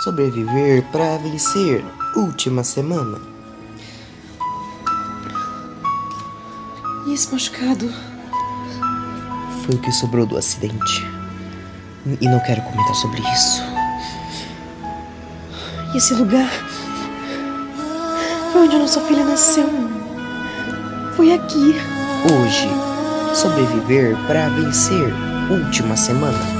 Sobreviver para vencer. Última semana. E esse machucado? Foi o que sobrou do acidente. E não quero comentar sobre isso. E esse lugar? Foi onde nossa filha nasceu. Foi aqui. Hoje, sobreviver para vencer. Última semana.